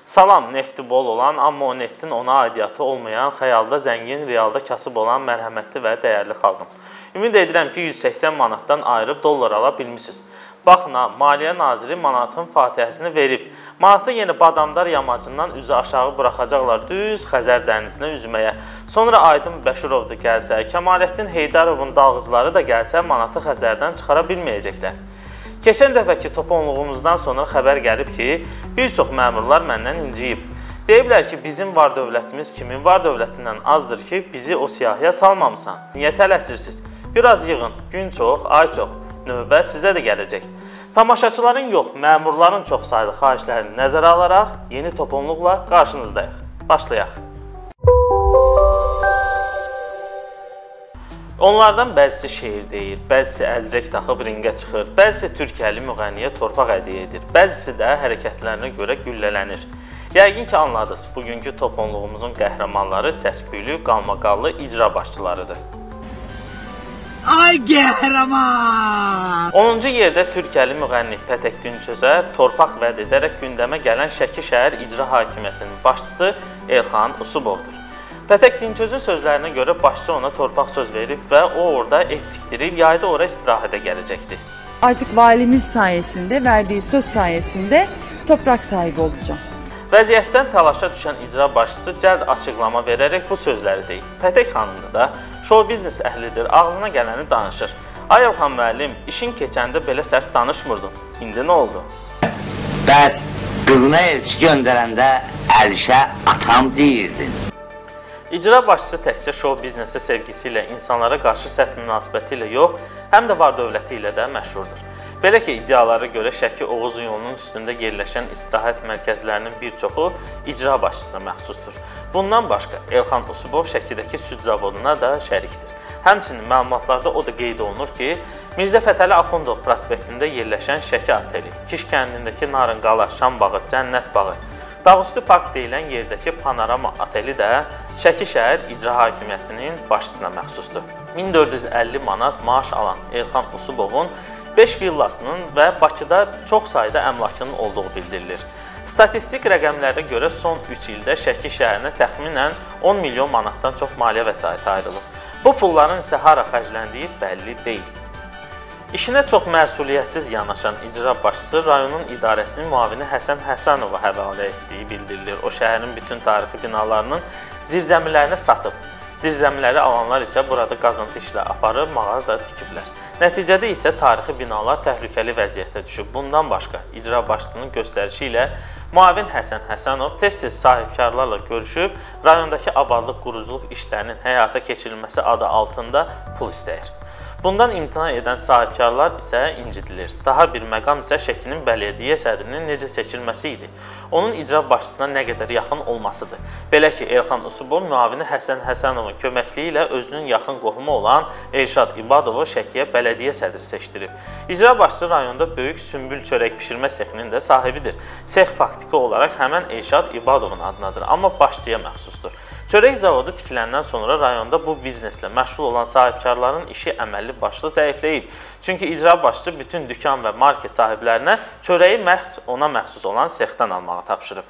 Salam, nefti bol olan, amma o neftin ona aidiyyatı olmayan, xəyalda zəngin, realda kasıb olan mərhəmətli və dəyərli xalqım. Ümid edirəm ki, 180 manatdan ayırıb dollar ala bilmişsiniz. Baxın, Maliyyə Naziri manatın fatihəsini verib. Manatı yenə Badamdar yamacından üzü aşağı buraxacaqlar düz Xəzər dənizinə üzməyə. Sonra Aydın Bəşirov da gəlsə, Kəmaləddin Heydarovun dalğıcıları da gəlsə, manatı Xəzərdən çıxara bilməyəcəklər. Keçən dəfəki toponluğumuzdan sonra xəbər gəlib ki, bir çox məmurlar məndən inciyib. Deyiblər ki, bizim var dövlətimiz kimin var dövlətindən azdır ki, bizi o siyahıya salmamısan. Niyə tələsirsiniz? Biraz yığın, gün çox, ay çox, növbə sizə də gələcək. Tamaşaçıların yox, məmurların çox saylı xahişlərini nəzərə alaraq yeni toponluqla qarşınızdayıq. Başlayaq. Onlardan bəzisi şeir deyir, bəzisi əlcək taxıb ringə çıxır, bəzisi türkiyəli müğənniyə torpaq hədiyyə edir, bəzisi də hərəkətlərinə görə güllələnir. Yəqin ki, anladınız, bugünkü toponluğumuzun qəhrəmanları səsküylü, qalmaqallı icra başçılarıdır. Ay qəhrəman! 10-cu yerdə türkiyəli müğənni Pətək Dinçözə torpaq vəd edərək gündəmə gələn Şəki şəhər icra hakimiyyətinin başçısı Elxan Usubovdur. Pətək Dinçözün sözlərinə görə başçı ona torpaq söz verib və o orada ev tikdirib, yayda ora istirahətə gələcəkdir. Artık valimiz sayesinde, verdiği söz sayesinde toprak sahibi olacağım. Vəziyyətdən təlaşa düşən icra başçısı cəld açıqlama verərək bu sözləri deyib. Pətək xanım da show biznes əhlidir, ağzına gələni danışır. Ay Elxan müəllim, işin keçəndə belə sərt danışmırdın. İndi nə oldu? Bəs qızına elçi göndərəndə Əlişə atam deyirdin. İcra başçısı təkcə show biznesi sevgisi ilə, insanlara qarşı sərt münasibəti ilə yox, həm də var dövləti ilə də məşhurdur. Belə ki, iddialara görə Şəki Oğuz yolunun üstündə yerləşən istirahət mərkəzlərinin bir çoxu icra başçısına məxsusdur. Bundan başqa, Elxan Usubov Şəkidəki süd zavoduna da şərikdir. Həmçinin məlumatlarda o da qeyd olunur ki, Mirzə Fətəli Axundov prospektində yerləşən Şəki Ateli, Kiş kəndindəki Narınqala, Şam bağı, Cənnət bağı, Dağüstü Park deyilən yerdəki Panorama Ateli də Şəki şəhər icra hakimiyyətinin başçısına məxsusdur. 1450 manat maaş alan Elxan Usubovun 5 villasının və Bakıda çox sayda əmlakının olduğu bildirilir. Statistik rəqəmlərə görə son 3 ildə Şəki şəhərinə təxminən 10 milyon manatdan çox maliyyə vəsaiti ayrılıb. Bu pulların isə hara xərcləndiyi bəlli deyil. İşinə çox məsuliyyətsiz yanaşan icra başçısı rayonun idarəsinin müavini Həsən Həsənova həvalə etdiyi bildirilir. O şəhərin bütün tarixi binalarının zirzəmilərini satıb. Zirzəmiləri alanlar isə burada qazıntı işlə aparıb mağaza tikiblər. Nəticədə isə tarixi binalar təhlükəli vəziyyətə düşüb. Bundan başqa, icra başçısının göstərişi ilə müavin Həsən Həsənov tez-tez sahibkarlarla görüşüb, rayondakı abadlıq, quruculuq işlərinin həyata keçirilməsi adı altında pul istəyir. Bundan imtina edən sahibkarlar isə incidilir. Daha bir məqam isə Şəkinin bələdiyyə sədrinin necə seçilməsi idi. Onun icra başçısına nə qədər yaxın olmasıdır. Belə ki, Elxan Usubov müavini Həsən Həsənovun köməkliyi ilə özünün yaxın qohumu olan Elşad İbadovu Şəkiyə bələdiyyə sədri seçdirib. İcra başçısı rayonda böyük sümbül çörək bişirmə sexinin də sahibidir. Sex faktiki olaraq həmən Elşad İbadovun adınadır, amma başçıya məxsusdur. Çörək zavodu tikiləndən sonra rayonda bu bizneslə məşğul olan sahibkarların işi əməlli başlı zəifləyib. Çünki icra başçısı bütün dükan və market sahiblərinə çörəyi məhz ona məxsus olan sexdən almağı tapşırıb.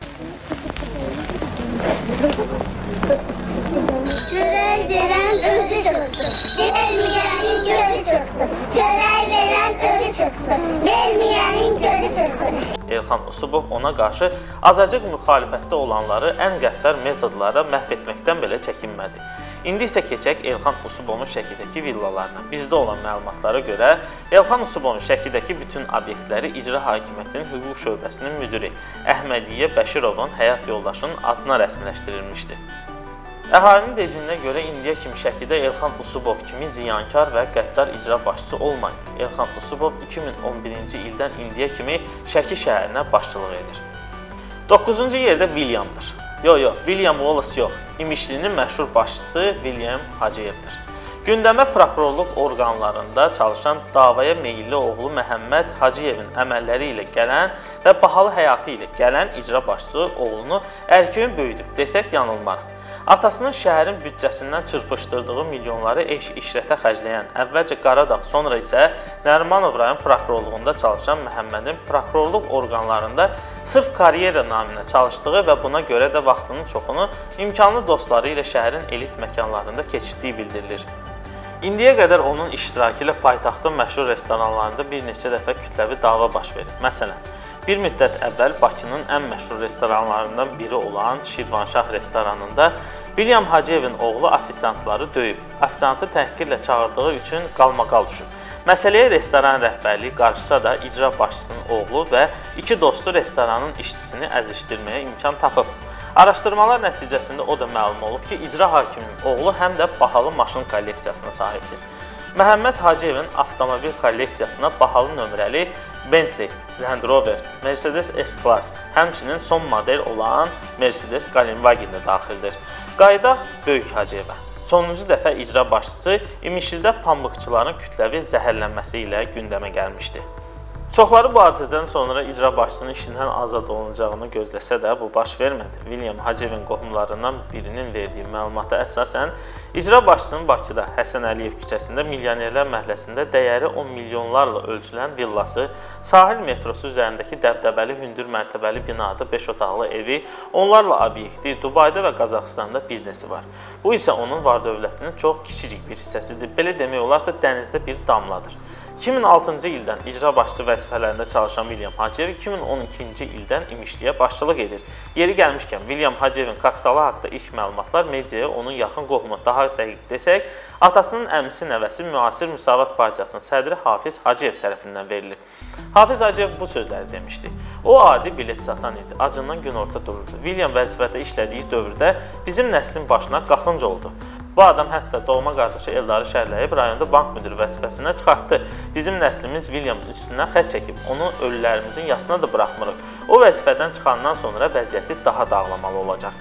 Çörək verən özü çıxsın, verməyənin gözü çıxsın. Çörək verən özü çıxsın, verməyənin gözü çıxsın. Elxan Usubov ona qarşı azacıq müxalifətdə olanları ən qəddar metodlara məhv etməkdən belə çəkinmədi. İndi isə keçək Elxan Usubovun Şəkidəki villalarına. Bizdə olan məlumatlara görə Elxan Usubovun Şəkidəki bütün obyektləri icra hakimiyyətinin hüquq şöbəsinin müdiri Əhmədiyyə Bəşirovun həyat yoldaşının adına rəsmiləşdirilmişdi. Əhalinin dediyinə görə indiyə kimi Şəkidə Elxan Usubov kimi ziyankar və qəddar icra başçısı olmayın. Elxan Usubov 2011-ci ildən indiyə kimi Şəki şəhərinə başçılıq edir. 9-cu yerdə Williamdır. Yox, William Wallace yox. İmişlinin məşhur başçısı William Hacıyevdir. Gündəmə prokurorluq orqanlarında çalışan davaya meyilli oğlu Məhəmməd Hacıyevin əməlləri ilə gələn və bahalı həyatı ilə gələn icra başçısı oğlunu ərköyün böyüdüb desək yanılmarıq. Atasının şəhərin büdcəsindən çırpışdırdığı milyonları eş-işrətə xərcləyən, əvvəlcə Qaradağ, sonra isə Nərimanov rayon prokurorluğunda çalışan Məhəmmədin prokurorluq orqanlarında sırf karyera naminə çalışdığı və buna görə də vaxtının çoxunu imkanlı dostları ilə şəhərin elit məkanlarında keçirdiyi bildirilir. İndiyə qədər onun iştirakı ilə paytaxtın məşhur restoranlarında bir neçə dəfə kütləvi dava baş verib. Məsələn, bir müddət əvvəl Bakının ən məşhur restoranlarından biri olan Şirvanşah restoranında William Hacıyevin oğlu ofisiantları döyüb. Ofisiantı təhqirlə çağırdığı üçün qalmaqal düşüb. Məsələyə restoran rəhbərliyi qarışsa da icra başçısının oğlu və iki dostu restoranın işçisini əzişdirməyə imkan tapıb. Araşdırmalar nəticəsində o da məlum olub ki, icra hakiminin oğlu həm də bahalı maşın kolleksiyasına sahibdir. Məhəmməd Hacıyevin avtomobil kolleksiyasına bahalı nömrəli Bentley, Land Rover, Mercedes S-Class, həmçinin son model olan Mercedes Galinwagen də daxildir. Qayıdaq Böyük Hacıyevə. Sonuncu dəfə icra başçısı İmişlidə pambıqçıların kütləvi zəhərlənməsi ilə gündəmə gəlmişdi. Çoxları bu hadisədən sonra icra başçısının işindən azad olunacağını gözləsə də bu baş vermədi. William Hacıyevin qohumlarından birinin verdiyi məlumata əsasən, icra başçısının Bakıda Həsən Əliyev küçəsində Milyonerlər məhəlləsində dəyəri 10 milyonlarla ölçülən villası, sahil metrosu üzərindəki dəbdəbəli hündür mərtəbəli binada 5 otaqlı evi, onlarla obyekti, Dubayda və Qazaxıstanda biznesi var. Bu isə onun var-dövlətinin çox kiçicik bir hissəsidir. Belə demək olarsa dənizdə bir damladır. 2006-cı ildən icra başçı vəzifələrində çalışan William Hacıyev 2012-ci ildən İmişliyə başçılıq edir. Yeri gəlmişkən, William Hacıyevin kapitalı haqda ilk məlumatlar mediaya onun yaxın qohumu, daha dəqiq desək, atasının əmisi nəvəsi müasir Müsavat Partiyasının sədri Hafiz Hacıyev tərəfindən verilir. Hafiz Hacıyev bu sözləri demişdi. O adi bilet satan idi, acından günorta dururdu. William vəzifədə işlədiyi dövrdə bizim nəslin başına qaxınc oldu. Bu adam hətta doğma qardaşı Eldarı şərləyib rayonda bank müdürü vəzifəsindən çıxartdı. Bizim nəslimiz Williamın üstündən xət çəkib, onu ölülərimizin yasına da buraxmırıq. O vəzifədən çıxandan sonra vəziyyəti daha dağlamalı olacaq.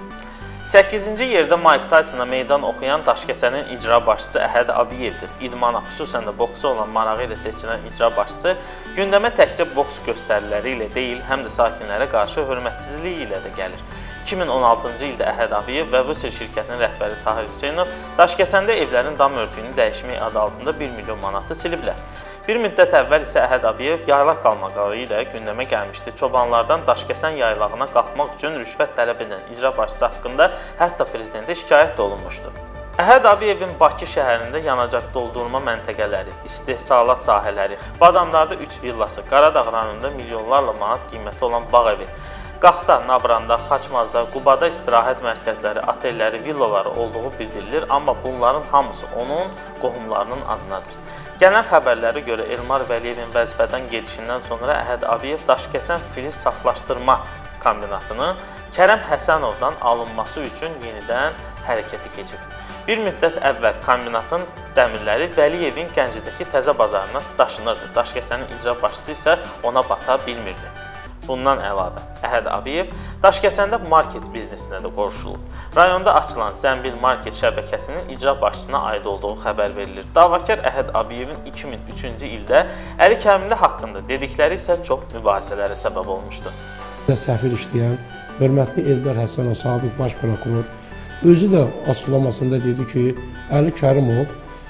8-ci yerdə Mike Tysona meydan oxuyan Daşkəsənin icra başçısı Əhəd Abiyevdir. İdmana, xüsusən də boksa olan marağı ilə seçilən icra başçısı gündəmə təkcə boks göstəriləri ilə deyil, həm də sakinlərə qarşı hörmətsizliyi ilə də gəlir. 2016-cı ildə Əhəd Abiyev və Vusir şirkətinin rəhbəri Tahir Hüseynov Daşkəsəndə evlərin dam örtüyünü dəyişmək adı altında 1 milyon manatı siliblər. Bir müddət əvvəl isə Əhəd Abiyev yaylaq qalmaqalı ilə gündəmə gəlmişdi. Çobanlardan Daşkəsən yaylağına qalxmaq üçün rüşvət tələb edən icra başçısı haqqında hətta prezidentə şikayət də olunmuşdu. Əhəd Abiyevin Bakı şəhərində yanacaq doldurma məntəqələri, istehsalat sahələri, Badamlarda 3 villası, Qaradağ rayonunda milyonlarla manat qiyməti olan bağ evi, Qaxda, Nabranda, Xaçmazda, Qubada istirahət mərkəzləri, otelləri, villaları olduğu bildirilir, amma bunların hamısı onun qohumlarının adınadır. Gələn xəbərlərə görə Elmar Vəliyevin vəzifədən gedişindən sonra Əhəd Abiyev Daşkəsən filiz saflaşdırma kombinatının Kərəm Həsənovdan alınması üçün yenidən hərəkətə keçib. Bir müddət əvvəl kombinatın dəmirləri Vəliyevin Gəncədəki təzə bazarına daşınırdı. Daşkəsənin icra başçısı isə ona bata bilmirdi. Bundan əlavə, Əhəd Abiyev Daşkəsəndə market biznesinə də qoşulub. Rayonda açılan Zəmbil market şəbəkəsinin icra başçısına aid olduğu xəbər verilir. Davakar Əhəd Abiyevin 2003-cü ildə əri kəmili haqqında dedikləri isə çox mübahisələrə səbəb olmuşdu. Səfir işləyən hörmətli Eldar Həsənov, sabiq baş prokuror, özü də açıqlamasında dedi ki, Əli Kərimov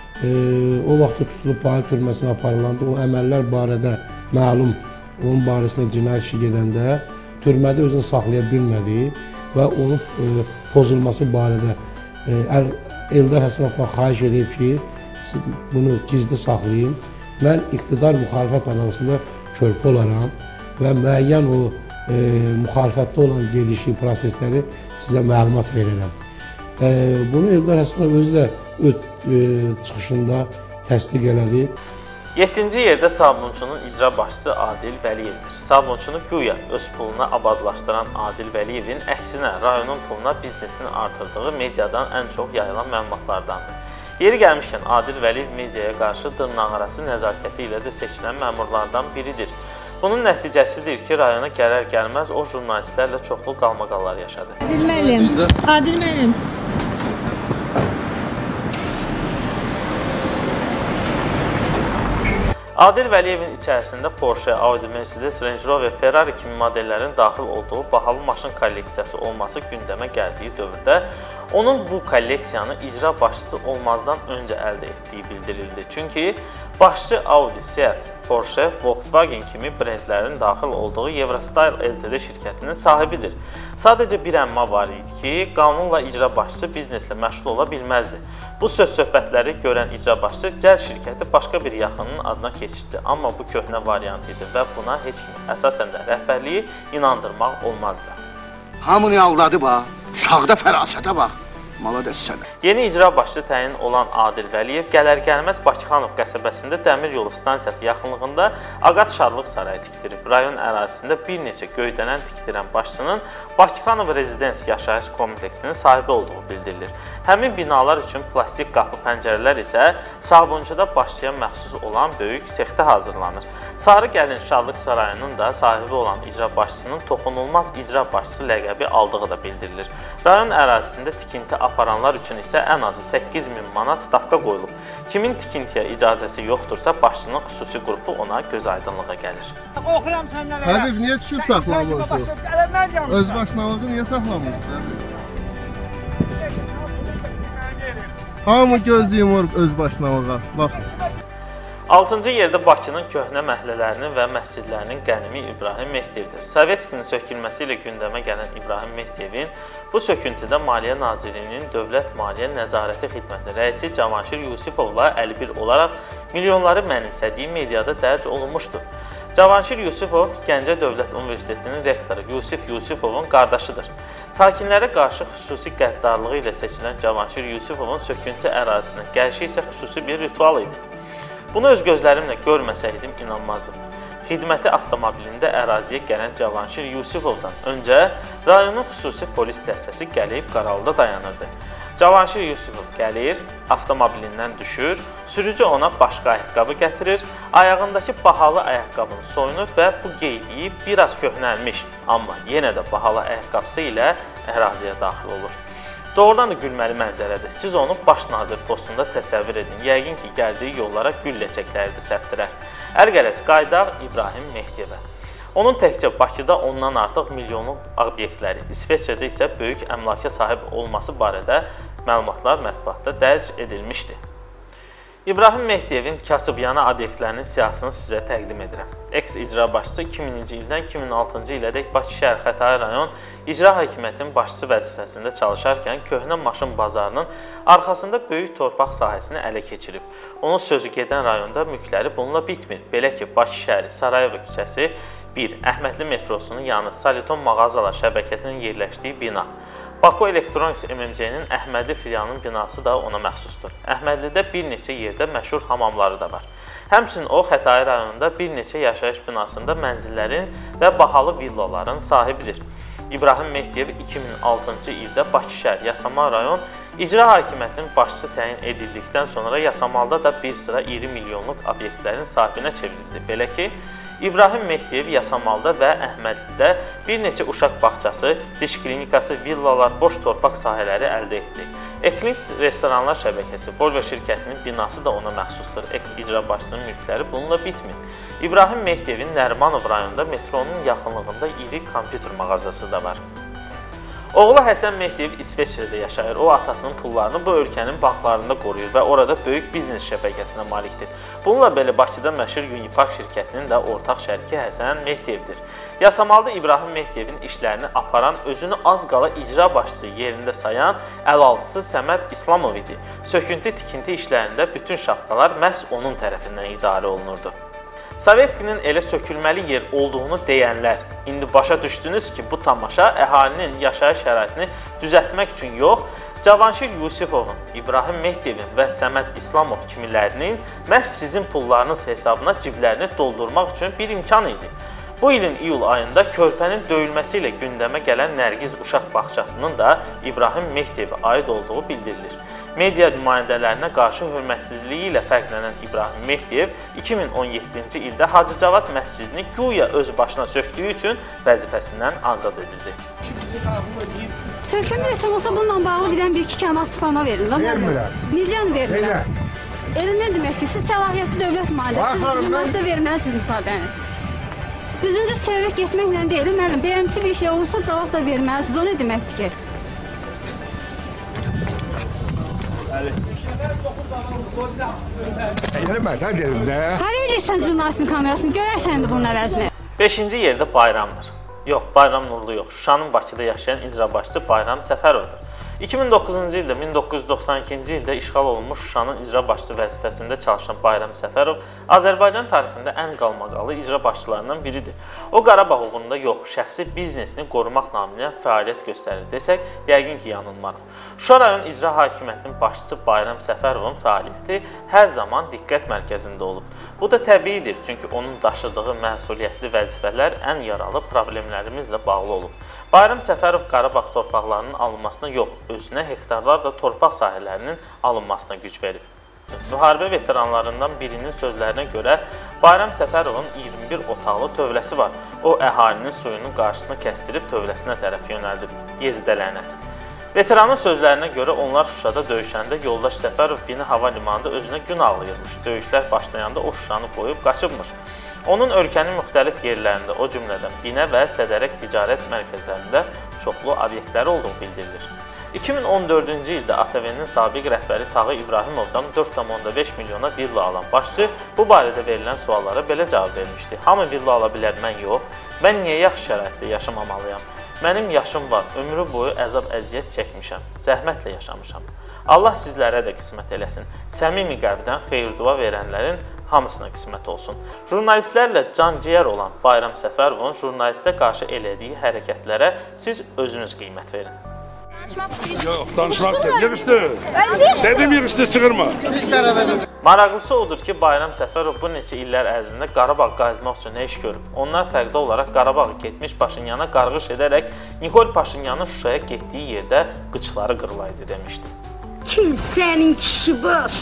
o vaxtı tutulub Bayıl türməsinə aparılandı. O əməllər barədə məlum, onun barəsində cinayət işi gedəndə türmədə özünü saxlaya bilmədi və onun pozulması barədə Eldar Həsənovdan xahiş edib ki, bunu gizli saxlayın. Mən iqtidar müxalifət arasında körpü olaram və müəyyən o müxalifətdə olan gedişi, prosesləri sizə məlumat verirəm. Bunu Eldar Həsənov özü də çıxışında təsdiq elədi. 7-ci yerdə sabunçunun icra başçısı Adil Vəliyevdir. Sabunçunu güya öz puluna abadlaşdıran Adil Vəliyevin əksinə rayonun puluna biznesini artırdığı mediadan ən çox yayılan məlumatlardandır. Yeri gəlmişkən Adil Vəliyev mediaya qarşı dırnaqarası nəzakəti ilə də seçilən məmurlardan biridir. Bunun nəticəsidir ki, rayona gələr-gəlməz o jurnalistlərlə çoxlu qalmaqallar yaşadı. Adil müəllim. Adil Vəliyevin içərisində Porsche, Audi, Mercedes, Range Rover, Ferrari kimi modellərin daxil olduğu bahalı maşın kolleksiyası olması gündəmə gəldiyi dövrdə onun bu kolleksiyanı icra başçısı olmazdan öncə əldə etdiyi bildirildi. Çünki başçı Audi, Seat, Porsche, Volkswagen kimi brendlərin daxil olduğu Eurostyle Ltd şirkətinin sahibidir. Sadəcə bir əmma var idi ki, qanunla icra başçısı bizneslə məşğul ola bilməzdi. Bu söz-söhbətləri görən icra başçı gəl şirkəti başqa bir yaxınının adına keçirdi. Amma bu köhnə variant idi və buna heç kimi əsasən də rəhbərliyi inandırmaq olmazdı. Hamını aldadı bax, uşaqda fərasətə bax. Malades sənə. Yeni icra başçı təyin olan Adil Vəliyev gələr-gəlməz Bakıxanov qəsəbəsində dəmir yolu stansiyası yaxınlığında Ağat Şadlıq sarayı tikdirib. Rayon ərazisində bir neçə göydələn tikdirən başçının Bakıxanov rezidens yaşayış kompleksinin sahibi olduğu bildirilir. Həmin binalar üçün plastik qapı pəncərələr isə Sabunçuda başçıya məxsus olan böyük sexdə hazırlanır. Sarı Gəlin Şadlıq sarayının da sahibi olan icra başçısının toxunulmaz icra başçısı ləqəbi aldığı da bildirilir. Rayon ərazisində tikinti aparanlar üçün isə ən azı 8.000 manat stavka qoyulub. Kimin tikintiyə icazəsi yoxdursa, başçının xüsusi qrupu ona göz aydınlığa gəlir. Həbib, niyə düşüb saxlamırsınız? Özbaşınalığı niyə saxlamırsınız? Hamı göz yumur özbaşınalığa. Bax. 6-cı yerdə Bakının köhnə məhəllələrinin və məscidlərinin qənimi İbrahim Mehdiyevdir. Sovetskinin sökülməsi ilə gündəmə gələn İbrahim Mehdiyevin bu söküntüdə Maliyyə Nazirliyinin Dövlət Maliyyə Nəzarəti Xidməti rəisi Cavanşir Yusifovla əlbir olaraq milyonları mənimsədiyi mediada dərc olunmuşdur. Cavanşir Yusifov Gəncə Dövlət Universitetinin rektoru Yusif Yusifovun qardaşıdır. Sakinlərə qarşı xüsusi qəddarlığı ilə seçilən Cavanşir Yusifovun söküntü ərazisinə gəlişi isə xüsusi bir ritual idi. Bunu öz gözlərimlə görməsəydim inanmazdım. Xidməti avtomobilində əraziyə gələn Cavanşir Yusifovdan öncə rayonun xüsusi polis dəstəsi gəlib qaralıda dayanırdı. Cavanşir Yusifov gəlir, avtomobilindən düşür, sürücü ona başqa ayaqqabı gətirir, ayağındakı bahalı ayaqqabını soyunur və bu geydiyi biraz köhnəlmiş, amma yenə də bahalı ayaqqabısı ilə əraziyə daxil olur. Doğrudan da gülməli mənzərədir. Siz onu baş nazir postunda təsəvvür edin. Yəqin ki, gəldiyi yollara gül ləçəkləri də səpdirər. Ərgərəz qaydaq İbrahim Mehdiyevə. Onun təkcə Bakıda ondan artıq milyonluq obyektləri, İsveçrədə isə böyük əmlaka sahib olması barədə məlumatlar mətbuatda dərc edilmişdi. İbrahim Mehdiyevin kasıbyana obyektlərinin siyahısını sizə təqdim edirəm. Eks-icra başçısı 2000-ci ildən 2006-cı ilədək Bakı şəhər Xətai rayon icra hakimiyyətinin başçısı vəzifəsində çalışarkən köhnə maşın bazarının arxasında böyük torpaq sahəsini ələ keçirib. Onun sözü gedən rayonda mülkləri bununla bitmir. Belə ki, Bakı şəhəri Sarayeva küçəsi 1. Əhmədli metrosunun yanı Soliton mağazalar şəbəkəsinin yerləşdiyi bina. Baku Elektronics MMC-nin Əhmədli filialının binası da ona məxsusdur. Əhmədlidə bir neçə yerdə məşhur hamamları da var. Həmçinin o, Xətai rayonunda bir neçə yaşayış binasında mənzillərin və bahalı villaların sahibidir. İbrahim Mehdiyev 2006-cı ildə Bakı şəhər Yasamal rayon icra hakimiyyətinin başçısı təyin edildikdən sonra Yasamalda da bir sıra iri milyonluq obyektlərin sahibinə çevrildi. Belə ki, İbrahim Mehdiyev Yasamalda və Əhmədlidə bir neçə uşaq bağçası, diş klinikası, villalar, boş torpaq sahələri əldə etdi. Eklint restoranlar şəbəkəsi, Volvo şirkətinin binası da ona məxsusdur. Eks-icra başçısının mülkləri bununla bitmir. İbrahim Mehdiyevin Nərimanov rayonunda metronun yaxınlığında iri kompüter mağazası da var. Oğlu Həsən Mehdiyev İsveçrədə yaşayır. O, atasının pullarını bu ölkənin banklarında qoruyur və orada böyük biznes şəbəkəsinə malikdir. Bununla belə Bakıda məşhur Unipark şirkətinin də ortaq şəriki Həsən Mehdiyevdir. Yasamalda İbrahim Mehdiyevin işlərini aparan, özünü az qala icra başçısı yerində sayan əlaltısı Səməd İslamov idi. Söküntü-tikinti işlərində bütün şapkalar məhz onun tərəfindən idarə olunurdu. Sovetskinin elə sökülməli yer olduğunu deyənlər, indi başa düşdünüz ki, bu tamaşa əhalinin yaşayış şəraitini düzəltmək üçün yox, Cavanşir Yusifovun, İbrahim Mehdiyevin və Səməd İslamov kimilərinin məhz sizin pullarınız hesabına ciblərini doldurmaq üçün bir imkan idi. Bu ilin iyul ayında körpənin döyülməsi ilə gündəmə gələn Nərgiz uşaq bağçasının da İbrahim Mehdiyevə aid olduğu bildirilir. Media nümayəndələrinə qarşı hörmətsizliyi ilə fərqlənən İbrahim Mehdiyev 2017-ci ildə Hacı Cavad məscidini güya öz başına söktüyü üçün vəzifəsindən azad edildi. Sökülmür, olsa bununla bağlı bilən bir-iki kəlmə açıqlama verin. Vermirlər. Necə verirlər? Elə nə demək ki, siz səlahiyyətli dövlət maliyyəsiniz, siz verməlisiniz müsaadəni. Üzünüz çevirib getməklə deyil, müəllim, bəyəmçi bir şey olursa cavab da verməlisiniz, o nə deməkdir ki? Hara edirsən jurnalistin kamerasını, görərsən də bunun əvəzini. 5-ci yerdə Bayramdır. Yox, Bayram Nurlu yox. Şuşanın Bakıda yaşayan icra başçısı Bayram Səfərovdur. 2009-cu ildə 1992-ci ildə işğal olunmuş Şuşanın icra başçısı vəzifəsində çalışan Bayram Səfərov Azərbaycan tarixində ən qalmaqalı icra başçılarından biridir. O Qarabağ uğrunda yox, şəxsi biznesini qorumaq naminə fəaliyyət göstərir desək, yəqin ki, yanılmarıq. Şuşa rayon icra hakimiyyətinin başçısı Bayram Səfərovun fəaliyyəti hər zaman diqqət mərkəzində olub. Bu da təbiidir, çünki onun daşıdığı məsuliyyətli vəzifələr ən yaralı problemlərimizlə bağlı olub. Bayram Səfərov Qarabağ torpaqlarının alınmasına yox, özünə hektarlarla torpaq sahələrinin alınmasına güc verib. Müharibə veteranlarından birinin sözlərinə görə Bayram Səfərovun 21 otaqlı tövləsi var. O, əhalinin suyunun qarşısını kəsdirib tövləsinə tərəf yönəldib. Yezidə lənət. Veteranın sözlərinə görə onlar Şuşada döyüşəndə yoldaş Səfərov Bini hava limanında özünə gün ağlayırmış. Döyüşlər başlayanda o Şuşanı qoyub qaçıbmış. Onun ölkənin müxtəlif yerlərində, o cümlədən Binə və Sədərək ticarət mərkəzlərində çoxlu obyektləri olduğu bildirilir. 2014-cü ildə ATV-nin sabiq rəhbəri Tağı İbrahimovdan 4,5 milyona villa alan başçı bu barədə verilən suallara belə cavab vermişdi. Hamı villa ala bilər, mən yox. Mən niyə yaxşı şəraitdə yaşamamalıyam? Mənim yaşım var, ömrü boyu əzab-əziyyət çəkmişəm, zəhmətlə yaşamışam. Allah sizlərə də qismət eləsin. Səmimi qəlbdən xeyir-dua verənlərin hamısına qismət olsun. Jurnalistlərlə can-ciyər olan Bayram Səfərovun jurnalistə qarşı elədiyi hərəkətlərə siz özünüz qiymət verin. Yox, danışmaq istəyir. Yığışdır. Dedim yığışdır, çıxırma. Maraqlısı odur ki, Bayram Səfərov bu neçə illər ərzində Qarabağ qayıtmaq üçün nə iş görüb. Ondan fərqli olaraq Qarabağı getmiş Paşinyana qarğış edərək Nikol Paşinyanın Şuşaya getdiyi yerdə qıçları qırılaydı demişdi. Kim sənin kişi baş?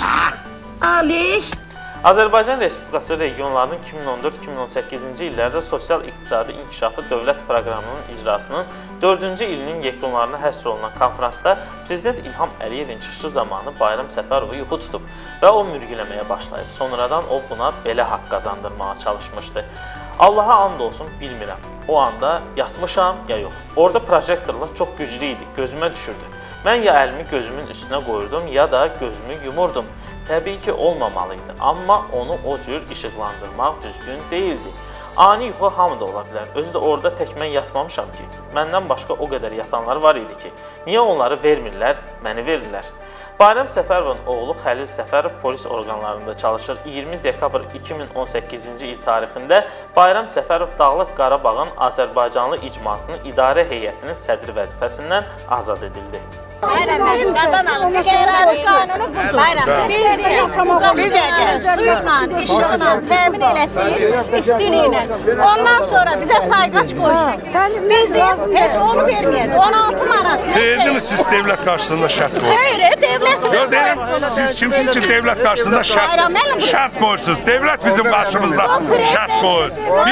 Ali? Azərbaycan Respublikası regionlarının 2014-2018-ci illərdə sosial-iqtisadi inkişafı dövlət proqramının icrasının 4-cü ilinin yekunlarına həsr olunan konfransda Prezident İlham Əliyevin çıxışı zamanı Bayram Səfərovu yuxu tutub və o mürgüləməyə başlayıb. Sonradan o buna belə haqq qazandırmağa çalışmışdı. Allaha and olsun, bilmirəm. O anda yatmışam ya yox. Orada projektorlar çox güclü idi, gözümə düşürdü. Mən ya əlimi gözümün üstünə qoyurdum, ya da gözümü yumurdum. Təbii ki, olmamalıydı, amma onu o cür işıqlandırmaq düzgün deyildi. Ani yuxu hamıda ola bilər. Özü də orada tək mən yatmamışam ki. Məndən başqa o qədər yatanlar var idi ki. Niyə onları vermirlər, məni verirlər? Bayram Səfərovun oğlu Xəlil Səfərov polis orqanlarında çalışır. 20 dekabr 2018-ci il tarixində Bayram Səfərov Dağlıq Qarabağın Azərbaycanlı icmasının idarə heyətinin sədri vəzifəsindən azad edildi. Bayram mənim, qadan alın, qanunu budur. Bayram, bir dəqiqə, suyla, işıqla təmin eləsin, istiliyle. Ondan sonra bizə sayğaç qoysun. Bizim heç onu verməyək, 16 manat. Deyirdiniz siz devlet karşısında şart koyun. Hayır, devlet. Yok derim, siz kimsiniz ki devlet karşısında şart koyursunuz. Devlet bizim karşımızda şart koyur.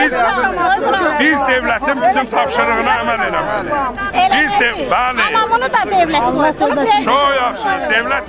Biz devletin bütün tapşırığına əməl eləməliyik. Biz de, bəli. Amma bunu da devlet. Çok yaxşı, devlet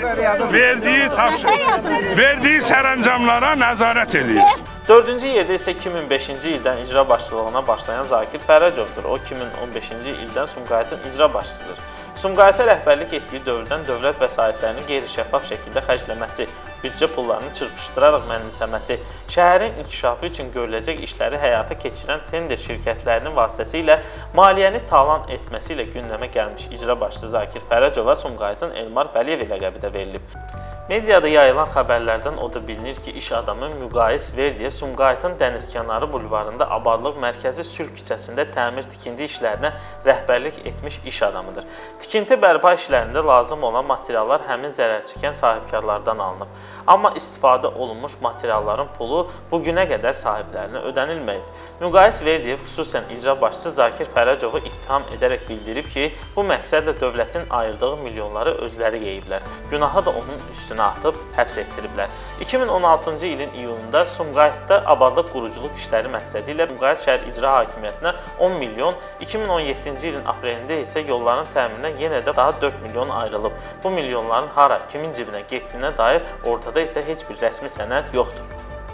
verdiği sərəncamlara nəzarət eləyir. 4-cü yerdə isə 2005-ci ildən icra başçılığına başlayan Zakir Fərəcovdur. O 2015-ci ildən Sumqayıtın icra başçısıdır. Sumqayıta rəhbərlik etdiyi dövrdən dövlət vəsaitlərini qeyri-şəffaf şəkildə xərcləməsi, büdcə pullarını çırpışdıraraq mənimsəməsi, şəhərin inkişafı üçün görüləcək işləri həyata keçirən tender şirkətlərinin vasitəsilə maliyyəni talan etməsi ilə gündəmə gəlmiş icra başçısı Zakir Fərəcova Sumqayıtın Elmar Vəliyev ləqəbi də verilib. Mediada yayılan xəbərlərdən o da bilinir ki, iş adamı Müqayis Verdiyev Sumqayıtın dənizkənarı bulvarında Abadlıq mərkəzi Sülh küçəsində təmir-tikinti işlərinə rəhbərlik etmiş iş adamıdır. Tikinti bərpa işlərində lazım olan materiallar həmin zərər çəkən sahibkarlardan alınıb. Amma istifadə olunmuş materialların pulu bugünə qədər sahiblərinə ödənilməyib. Müqayis Verdiyev xüsusən icra başçısı Zakir Fərəcovu ittiham edərək bildirib ki, bu məqsədlə dövlətin ayırdığı milyonları özləri yeyiblər. Günahı da onun üstünə üstünə atıb həbs etdiriblər. 2016-cı ilin iyulunda Sumqayıtda abadlıq quruculuq işləri məqsədi ilə Sumqayıt şəhər icra hakimiyyətinə 10 milyon, 2017-ci ilin aprelində isə yolların təmirinə yenə də daha 4 milyon ayrılıb. Bu milyonların hara, kimin cibinə getdiyinə dair ortada isə heç bir rəsmi sənəd yoxdur.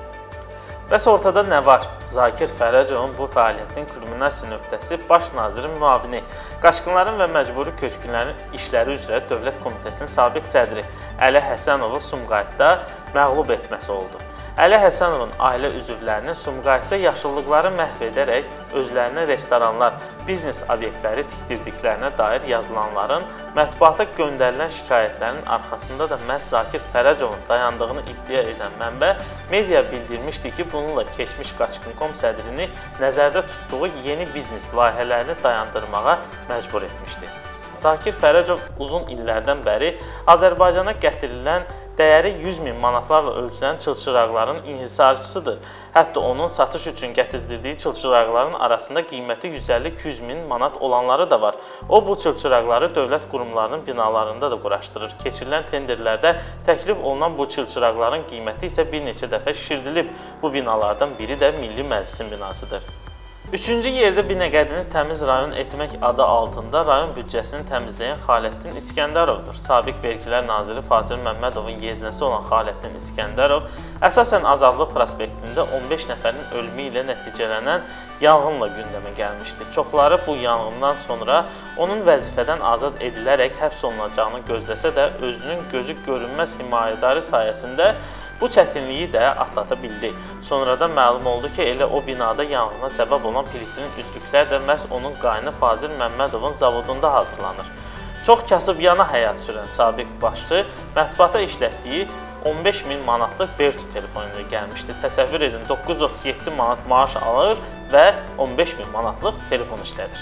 Bəs ortada nə var? Zakir Fərəcovun bu fəaliyyətin kulminasiya nöqtəsi Baş nazirin müavini, qaçqınların və məcburi köçkünlərin işləri üzrə Dövlət Komitəsinin sabiq sədri Əli Həsənovu Sumqayıtda məğlub etməsi oldu. Əli Həsənovun ailə üzvlərinin Sumqayıtda yaşıllıqları məhv edərək özlərinə restoranlar, biznes obyektləri tikdirdiklərinə dair yazılanların, mətbuata göndərilən şikayətlərin arxasında da məhz Zakir Fərəcovun dayandığını iddia edən mənbə media bildirmişdi ki, bununla keçmiş Qaçqın.com sədrini nəzərdə tutduğu yeni biznes layihələrini dayandırmağa məcbur etmişdi. Zakir Fərəcov uzun illərdən bəri Azərbaycana gətirilən dəyəri 100 min manatlarla ölçülən çılçıraqların inhisarçısıdır. Hətta onun satış üçün gətizdirdiyi çılçıraqların arasında qiyməti 150-200 min manat olanları da var. O, bu çılçıraqları dövlət qurumlarının binalarında da quraşdırır. Keçirilən tenderlərdə təklif olunan bu çılçıraqların qiyməti isə bir neçə dəfə şişirdilib. Bu binalardan biri də Milli Məclisin binasıdır. Üçüncü yerdə Binəqədini təmiz rayon etmək adı altında rayon büdcəsini təmizləyən Xaləttin İskəndərovdur. Sabiq Vergilər Naziri Fazil Məmmədovun yeznəsi olan Xaləttin İskəndərov əsasən Azadlıq prospektində 15 nəfərin ölümü ilə nəticələnən yanğınla gündəmə gəlmişdi. Çoxları bu yanğından sonra onun vəzifədən azad edilərək həbs olunacağını gözləsə də özünün gözü görünməz himayədarı sayəsində bu çətinliyi də atlata bildi. Sonradan məlum oldu ki, elə o binada yanğına səbəb olan plitrin üzlüklər də məhz onun qaynı Fazil Məmmədovun zavodunda hazırlanır. Çox kasıbyana həyat sürən sabiq başçı mətbuata işlətdiyi 15 min manatlıq Vertu telefonu ilə gəlmişdi. Təsəvvür edin, 937 manat maaş alır və 15 min manatlıq telefon işlədir.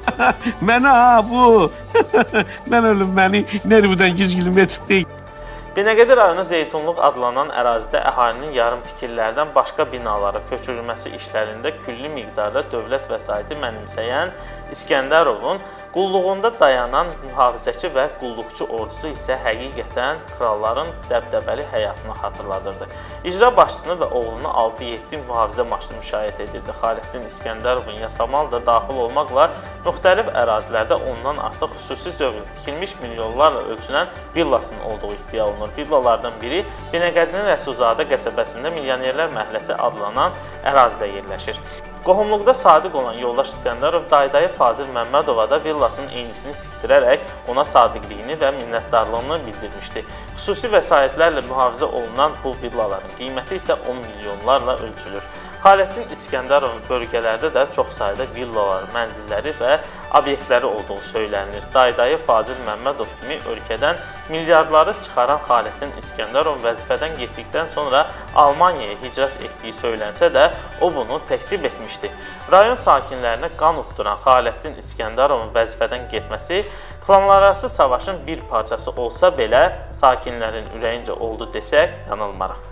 Mənə bu, mən ölüm məni nervdən gizgilmə çıxdı. Binəqədi rayonu Zeytunluq adlanan ərazidə əhalinin yarım tikillərdən başqa binalara köçürülməsi işlərində külli miqdarda dövlət vəsaiti mənimsəyən İskəndərovun qulluğunda dayanan mühafizəçi və qulluqçu ordusu isə həqiqətən kralların dəbdəbəli həyatını xatırladırdı. İcra başçısını və oğlunu 6-7 mühafizə maşını müşayiət edirdi. Xaləttin İskəndərovun yasamal da daxil olmaqla müxtəlif ərazilərdə ondan artıq xüsusi zövqlə tikilmiş milyonlarla ölçülən villasının olduğu iddia olunur. Villalardan biri Binəqədinin Rəsulzadə qəsəbəsində Milyonerlər Məhəlləsi adlanan ərazidə yerləşir. Qohumluqda sadiq olan yoldaş İskəndərov dayı Fazil Məmmədova da villasının eynisini tikdirərək ona sadiqliyini və minnətdarlığını bildirmişdi. Xüsusi vəsaitlərlə mühafizə olunan bu villaların qiyməti isə 10 milyonlarla ölçülür. Xaləttin İskəndərovun bölgələrdə də çox sayda villalar, mənzilləri və obyektləri olduğu söylənir. Dayı Fazil Məmmədov kimi ölkədən milyardları çıxaran Xaləttin Əskəndərovun vəzifədən getdikdən sonra Almaniyaya hicrət etdiyi söylənsə də, o bunu təksib etmişdi. Rayon sakinlərinə qan utduran Xaləttin İskəndərovun vəzifədən getməsi klanlararası savaşın bir parçası olsa belə sakinlərin ürəyincə oldu desək, yanılmarıq.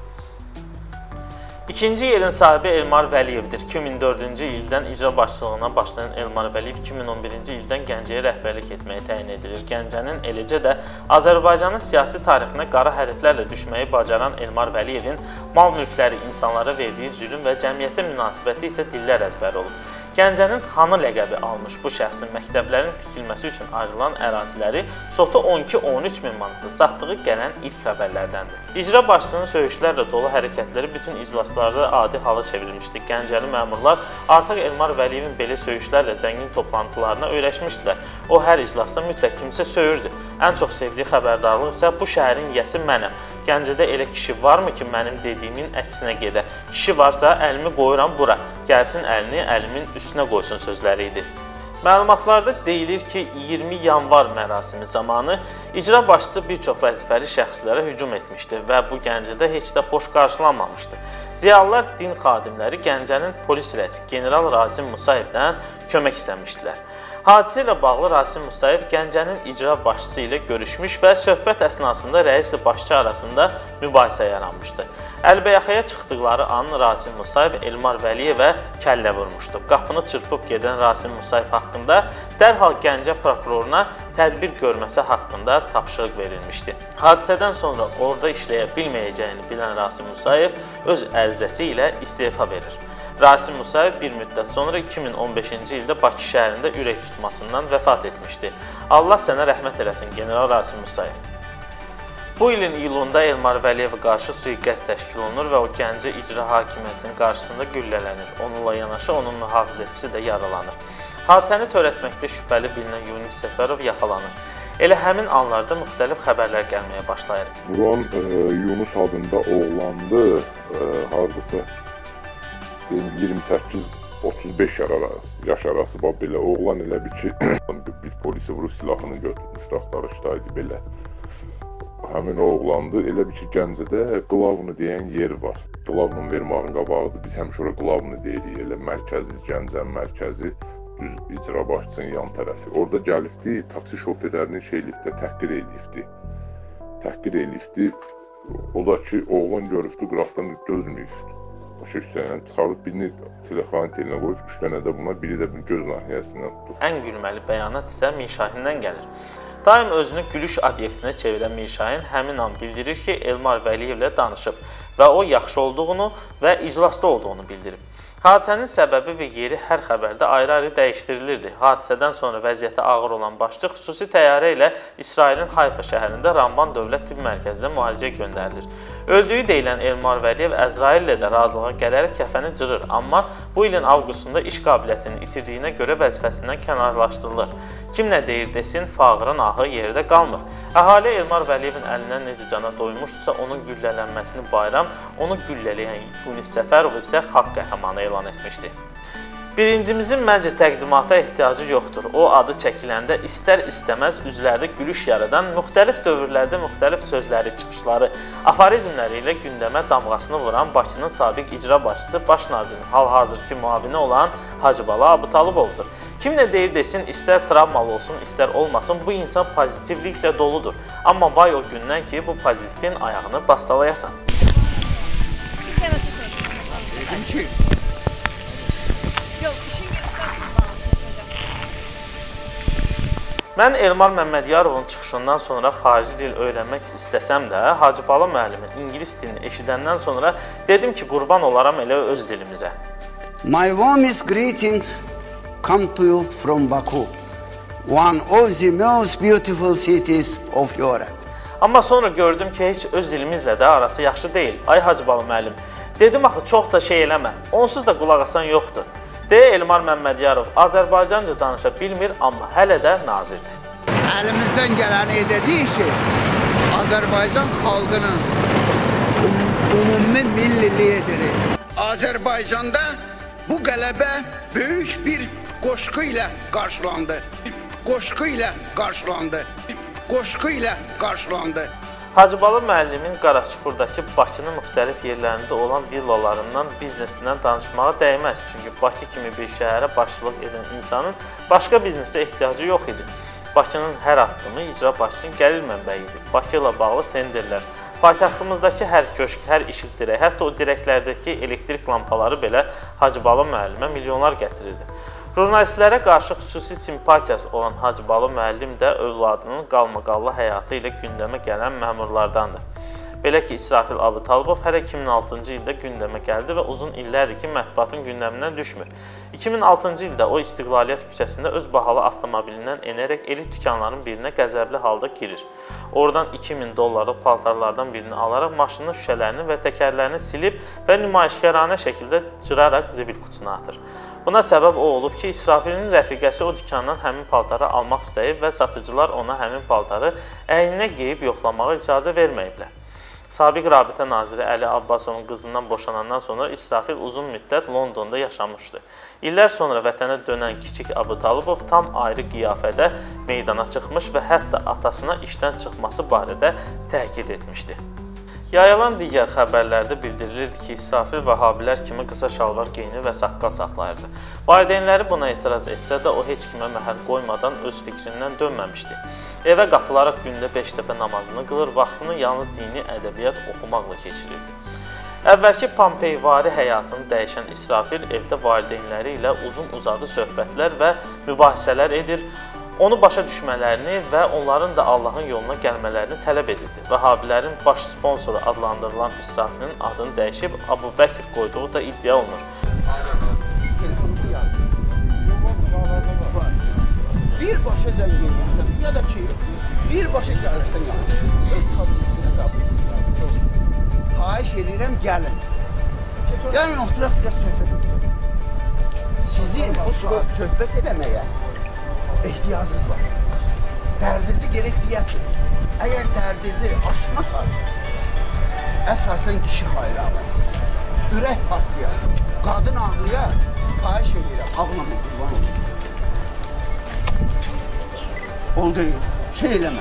İkinci yerin sahibi Elmar Vəliyevdir. 2004-cü ildən icra başçılığına başlayan Elmar Vəliyev 2011-ci ildən Gəncəyə rəhbərlik etməyə təyin edilir. Gəncənin, eləcə də Azərbaycanın siyasi tarixinə qara hərflərlə düşməyi bacaran Elmar Vəliyevin mal-mülkləri insanlara verdiyi zülm və cəmiyyətə münasibəti isə dillər əzbəri olub. Gəncənin xanı ləqəbi almış bu şəxsin məktəblərin tikilməsi üçün ayrılan əraziləri sota 12-13 min manatı satdığı gələn ilk xəbərlərdəndir. İcra başçısının söyüşlərlə dolu hərəkətləri bütün iclaslarda adi hala çevrilmişdi. Gəncəli məmurlar artıq Elmar Vəliyevin belə söyüşlərlə zəngin toplantılarına öyrəşmişdilər. O hər iclasda mütləq kimsə söyürdü. Ən çox sevdiyi xəbərdarlıq isə bu şəhərin yəsi mənəm. Gəncədə elə kişi varmı ki, mənim dediyimin əksinə gedə? Kişi varsa, əlimi qoyuram bura. Gəlsin əlini əlimin üstünə qoysun sözləri idi. Məlumatlarda deyilir ki, 20 yanvar mərasimi zamanı icra başçısı bir çox vəzifəli şəxslərə hücum etmişdi və bu Gəncədə heç də xoş qarşılanmamışdı. Ziyalılar, din xadimləri Gəncənin polis rəisi General Rasim Musayevdən kömək istəmişdilər. Hadisə ilə bağlı Rasim Musayev Gəncənin icra başçısı ilə görüşmüş və söhbət əsnasında rəislə başçı arasında mübahisə yaranmışdı. Əlbəyaxaya çıxdıqları an Rasim Musayev Elmar Vəliyevə kəllə vurmuşdu. Qapını çırpıb gedən Rasim Musayev haqqında dərhal Gəncə prokuroruna tədbir görməsi haqqında tapşırıq verilmişdi. Hadisədən sonra orada işləyə bilməyəcəyini bilən Rasim Musayev öz ərizəsi ilə istefa verir. Rasim Musayev bir müddət sonra 2015-ci ildə Bakı şəhərində ürək tutmasından vəfat etmişdi. Allah sənə rəhmət eləsin, General Rasim Musayev. Bu ilin iyulunda Elmar Vəliyevə qarşı sui-qəsd təşkil olunur və o Gəncə İcra Hakimiyyətinin qarşısında güllələnir. Onunla yanaşı onun mühafizəçisi də yaralanır. Hadisəni törətməkdə şübhəli bilinən Yunus Səfərov yaxalanır. Elə həmin anlarda müxtəlif xəbərlər gəlməyə başlayır. Vuran Yunus adında oğlandı, hardasa 28-35 yaş arası belə oğlan elə bir ki, bir polisi vurub silahını götürmüşdü, axtarışdaydı belə. Həmin oğlandı, elə bir ki, Gəncədə Qlavnu deyən yer var. Qlavnun vermağın qabağıdır, biz həmişə ora Qlavnu deyirik, elə mərkəzi, Gəncənin mərkəzi, düz icra başçısının yan tərəfi. Orada gəlibdi, taksi şoferlərini təhqir eləyibdi. O da ki, oğlan görübdü, qıraqdan dözməyibdi. Başa düşsən, çıxarıb birini telefon telinə qoyub, 3 dənə də buna, biri də göz nahiyəsindən tutub. Ən gülməli bəyanat isə Mirşahindən gəlir. Daim özünü gülüş obyektinə çevirən Mirşahin həmin an bildirir ki, Elmar Vəliyevlə danışıb və o yaxşı olduğunu və iclasda olduğunu bildirib. Hadisənin səbəbi və yeri hər xəbərdə ayrı-ayrı dəyişdirilirdi. Hadisədən sonra vəziyyəti ağır olan başçı xüsusi təyyarə ilə İsrailin Hayfa şəhərində Ramban Dövlət Tibb Mərkəzinə müalicəyə göndərilir. Öldüyü deyilən Elmar Vəliyev Əzraillə də razılığa gələrək kəfəni cırır, amma bu ilin avqustunda iş qabiliyyətini itirdiyinə görə vəzifəsindən kənarlaşdırılır. Kim nə deyir desin, fağırın ahı yerdə qalmır. Əhali Elmar Vəliyevin əlindən necə cana doymuşdursa, onun güllələnməsini bayram, onu güllələyən Yunus Səfərov isə xalq qəhrəmanı elan etmişdi. Birincimizin məncə təqdimata ehtiyacı yoxdur. O adı çəkiləndə istər-istəməz üzlərdə gülüş yaradan, müxtəlif dövrlərdə müxtəlif sözləri, çıxışları, aforizmləri ilə gündəmə damğasını vuran Bakının sabiq icra başçısı, baş nazirin hal-hazırki müavini olan Hacıbala Abutalıbovdur. Kim nə deyir desin, istər travmalı olsun, istər olmasın, bu insan pozitivliklə doludur. Amma vay o gündən ki, bu pozitivin ayağını bastalayasan. Mən Elmar Məmmədiyarovun çıxışından sonra xarici dil öyrənmək istəsəm də, Hacıbala müəllimin ingilis dilini eşidəndən sonra dedim ki, qurban olaram elə öz dilimizə. My warmest greetings come to you from Baku, one of the most beautiful cities of Europe. Amma sonra gördüm ki, heç öz dilimizlə də arası yaxşı deyil. Ay Hacıbala müəllim, dedim axı, çox da şey eləmə, onsuz da qulaq asan yoxdur. Deyə Elmar Məmmədiyarov Azərbaycanca danışa bilmir, amma hələ də nazirdir. Əlimizdən gələni edəcəyik ki, Azərbaycan xalqının ümumi milli lideri. Azərbaycanda bu qələbə böyük bir qoşqu ilə qarşılandı. Qoşqu ilə qarşılandı. Hacıbala müəllimin Qaraçuxurdakı Bakının müxtəlif yerlərində olan villalarından, biznesindən danışmağa dəyməz. Çünki Bakı kimi bir şəhərə başçılıq edən insanın başqa biznesə ehtiyacı yox idi. Bakının hər addımı icra başçının gəlir mənbəyi idi. Bakı ilə bağlı tenderlər, paytaxtımızdakı hər köşk, hər işıq dirəyi, hətta o dirəklərdəki elektrik lampaları belə Hacıbala müəllimə milyonlar gətirirdi. Jurnalistlərə qarşı xüsusi simpatiyası olan Hacıbala müəllim də övladının qalmaqallı həyatı ilə gündəmə gələn məmurlardandır. Belə ki, İsrafil Abutalibov hələ 2006-cı ildə gündəmə gəldi və uzun illərdir ki, mətbuatın gündəmindən düşmür. 2006-cı ildə o İstiqlaliyyət küçəsində öz bahalı avtomobilindən enərək elit dükanların birinə qəzəbli halda girir. Oradan $2000 paltarlardan birini alaraq maşının şüşələrini və təkərlərini silib və nümayişkaranə şəkildə cıraraq zibil qutusuna atır. Buna səbəb o olub ki, İsrafilin rəfiqəsi o dükandan həmin paltarı almaq istəyib və satıcılar ona həmin paltarı əyninə geyib yoxlamağa icazə verməyiblər. Sabiq Rabitə naziri Əli Abbasovun qızından boşanandan sonra İsrafil uzun müddət Londonda yaşamışdı. İllər sonra vətənə dönən kiçik Abutalibov tam ayrı qiyafədə meydana çıxmış və hətta atasına işdən çıxması barədə təkid etmişdi. Yayılan digər xəbərlərdə bildirilirdi ki, İsrafil Vəhabilər kimi qısa şalvar geyinir və saqqal saxlayırdı. Valideynləri buna etiraz etsə də o heç kimə məhəl qoymadan öz fikrindən dönməmişdi. Evə qapılaraq gündə 5 dəfə namazını qılır, vaxtını yalnız dini ədəbiyyat oxumaqla keçirirdi. Əvvəlki Pompeyvari həyatını dəyişən İsrafil evdə valideynləri ilə uzun-uzadı söhbətlər və mübahisələr edir. Onu başa düşmələrini və onların da Allahın yoluna gəlmələrini tələb edirdi. Vəhabilərin baş sponsoru adlandırılan İsrafilin adını dəyişib Abu Bəkr qoyduğu da iddia olunur. Birbaşa zəng edirsən, ya da ki, birbaşa gəlirsən yanlış. Xahiş edirəm, gəlin. Gəlin, oturaq söhbət. Sizin o söhbət eləməyə ehtiyacınız var. Dərdinizi gerek deyəsiniz. Əgər dərdinizi aşmasanız, əsasən kişi xayra var. Ürək partlayar, qadın ağlayar, xahiş edirəm, ağlamayın, qurban olun. Oldu, şey eləmə.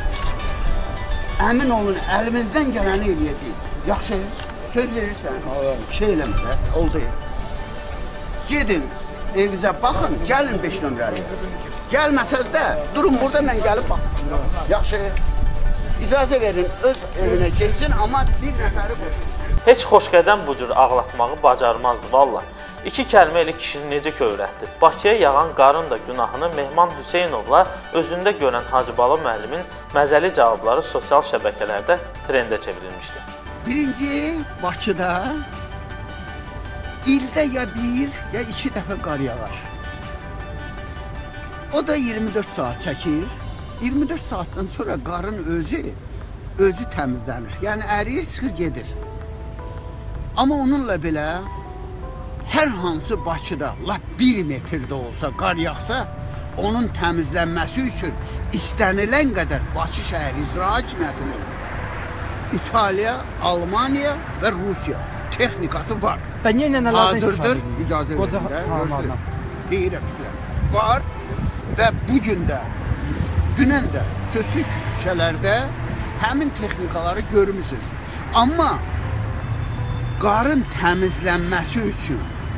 Əmin olun, əlimizdən gələni eləyəcəyik. Yaxşı, söz verirsən, şey eləmə də, oldu. Gedin, evinizə baxın, gəlin 5 nömrəli. Gəlməsəz də, durun burada, mən gəlib baxın. Yaxşı, icazə verin, öz evinə geçsin, amma bir nəfəri qoşun. Heç xoşqədəm bu cür ağlatmağı bacarmazdı, valla. 2 kəlmə ilə kişini necə kövrətdi. Bakıya yağan qarın da günahını Mehman Hüseynovla özündə görən Hacıbala müəllimin məzəli cavabları sosial şəbəkələrdə trendə çevrilmişdi. Birinci, Bakıda ildə ya 1, ya 2 dəfə qar yağar. O da 24 saat çəkir. 24 saatdan sonra qarın özü təmizlənir. Yəni əriyir, çıxır, gedir. Amma onunla belə hər hansı Bakıda lap 1 metrdə olsa, qar yağsa, onun təmizlənməsi üçün istənilən qədər Bakı şəhər icra hakimiyyətinin İtaliya, Almaniya və Rusiya texnikası var. Hazırdır, icazə verində, görsünüz. Deyirəm sizə, var və bugün də, dünən də sözsüz küçələrdə həmin texnikaları görmüsünüz. Amma qarın təmizlənməsi üçün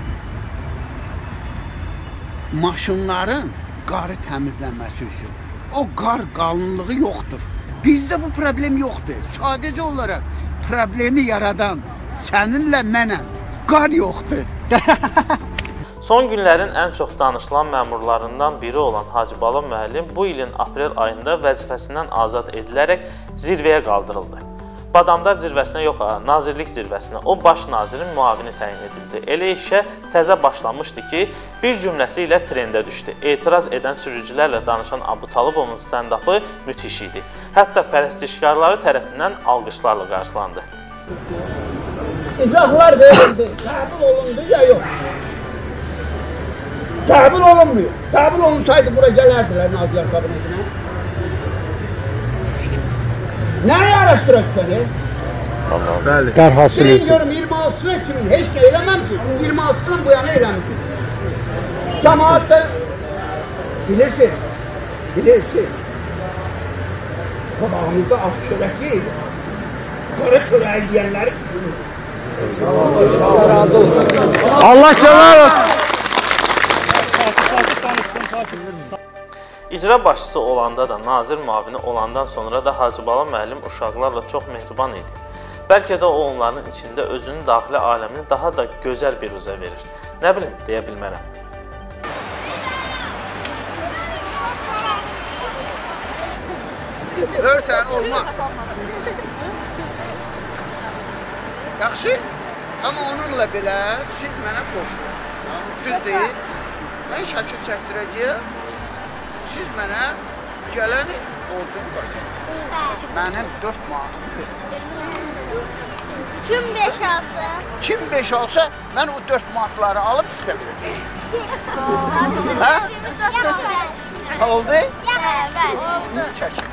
maşınların qarı təmizlənməsi üçün o qar qalınlığı yoxdur. Bizdə bu problem yoxdur. Sadəcə olaraq problemi yaradan səninlə mənəm. Qar yoxdur. Son günlərin ən çox danışılan məmurlarından biri olan Hacıbala müəllim bu ilin aprel ayında vəzifəsindən azad edilərək zirvəyə qaldırıldı. Badamdar zirvəsinə yox, nazirlik zirvəsinə o baş nazirin müavini təyin edildi. Elə işə təzə başlamışdı ki, bir cümləsi ilə trendə düşdü. Etiraz edən sürücülərlə danışan Abu Talıbovun stand-upı müthiş idi. Hətta pərəstişkarları tərəfindən alqışlarla qarşılandı. İzahlar verildi, qəbul olundu ya yox. Qəbul olunmuyor. Qəbul olunsaydı bura gələrdilər Nazirlər Kabinetinə. Nəyi araşdıraq səni? Bəli. Dərhasıl Mən görüm 26'sına kimin heç nə eləməmsin. 26'sından bu yana eləmişsin. Cemaat da bilirsin. Bilirsin. Qabağımızda ak çörək yeyir. Qara çörək yiyənləri düşünür. Allah kömək olsun. İcra başçısı olanda da, nazir müavini olandan sonra da Hacıbala müəllim uşaqlarla çox mehriban idi. Bəlkə də o onların içində özünün daxili aləmini daha da gözəl bir üzə verir. Nə bilim, deyə bilmərəm. Görsən, olmaz. Yaxşı, amma onunla belə siz mənə borclusunuz. Düz deyil, mən şəkil çəkdirəcəyəm. Siz mənə gələn il borcumu qaytarırsınız. Mənim 4 manatımı verin. Kim 5 alsa? Kim 5 alsa, mən o 4 manatları alıb sizə verəcəyim. Hə? Oldu? İndi çəkin.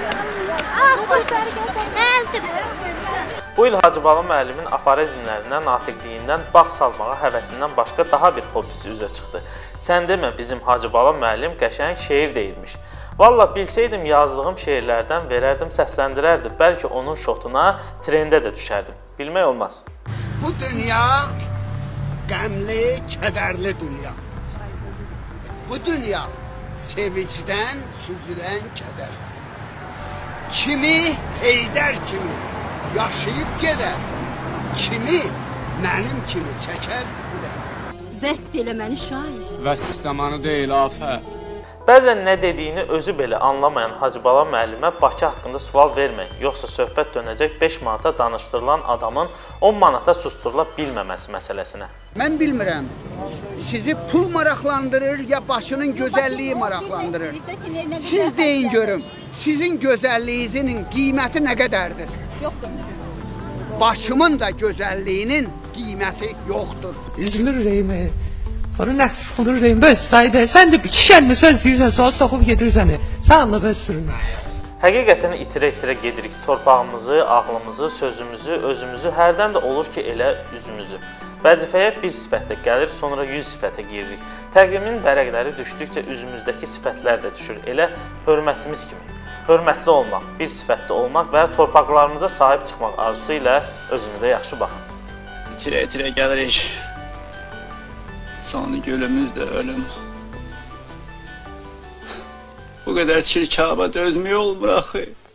Bu il Hacıbala müəllimin aforizmlərindən, natiqliyindən, bağ salmağa həvəsindən başqa daha bir hobisi üzə çıxdı. Sən demə, bizim Hacıbala müəllim qəşəng şeir deyilmiş. Valla bilsəydim yazdığım şeirlərdən verərdim, səsləndirərdim. Bəlkə onun şotuna trendə də düşərdim. Bilmək olmaz. Bu dünya qəmli, kədərli dünya. Bu dünya sevincdən süzülən kədər. Kimi Heydər kimi yaşayıb gedər, kimi mənim kimi çəkər, bu da. Vəsf elə məni şair. Vəsf zamanı deyil, afət. Bəzən nə dediyini özü belə anlamayan Hacıbala müəllimə Bakı haqqında sual verməyin, yoxsa söhbət dönəcək 5 manata danışdırılan adamın 10 manata susturula bilməməsi məsələsinə. Mən bilmirəm, sizi pul maraqlandırır ya başının gözəlliyi maraqlandırır. Siz deyin görüm, sizin gözəlliyinizin qiyməti nə qədərdir? Yoxdur. Başımın da gözəlliyinin qiyməti yoxdur. Üzülür ürəyimə. Onu nə sıxılır ürəyim, bəs sayda. Sən də bir iki kəlmə söz deyirsən, sonra soxub gedirsən. Sağla bəs sürün. Həqiqətən itirə-itirə gedirik torpağımızı, ağlımızı, sözümüzü, özümüzü, hərdən də olur ki, elə üzümüzü. Vəzifəyə bir sifətlə gəlir, sonra 100 sifətə giririk. Təqvimin vərəqləri düşdükcə üzümüzdəki sifətlər də düşür, elə hörmətimiz kimi. Hörmətli olmaq, bir sifətli olmaq və torpaqlarımıza sahib çıxmaq arzusu ilə özünüzə yaxşı baxın. İtirə-itirə gəlirik. Sonu gölümüz də ölüm. Bu qədər çirkaba dözmək olmur axı.